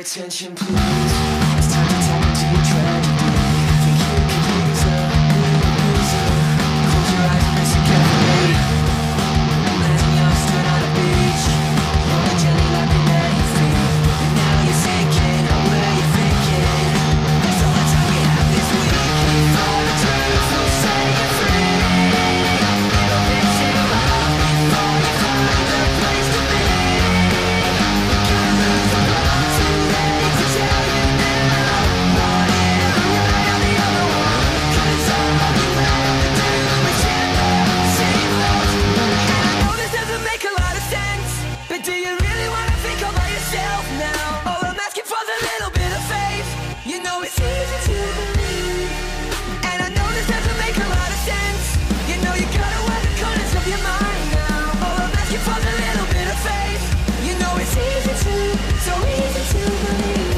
attention, please. It's time to tap into your tragedy. Think you could use a loser. Close your eyes and listen carefully. Imagine you're stood on a beach, rolling gently lapping at your feet. And now you're sinking, oh where you're thinking. That's all the time we have this week. For the truth will set you free. It'll pick you up before you find a place to be. Can't lose the plot, too late to tell you now. One ear right on the other one, 'cause all you have to do is share the same love. And I know this doesn't make a lot of sense, but do you really wanna think all by yourself now? Oh, I'm asking for the little bit of faith. You know it's easy to believe. And I know this doesn't make a lot of sense. You know you gotta wear the corners of your mind now. Oh, I'm asking for the little bit of faith. You know it's easy to, so easy to believe.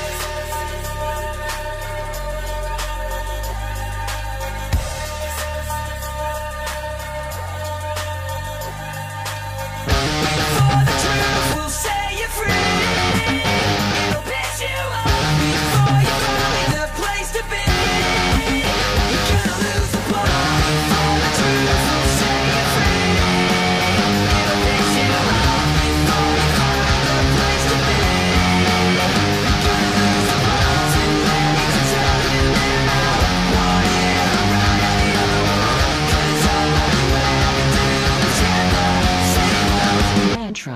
For the truth will set you free. It'll pick you up before you find a place to be. You're gonna lose the plot. For the truth will set you free. It'll pick you up before you find a place to be. You're gonna lose the plot. Too late to tell you now. One ear right on the other one, 'cause all you have to do is share the same love. Mantra.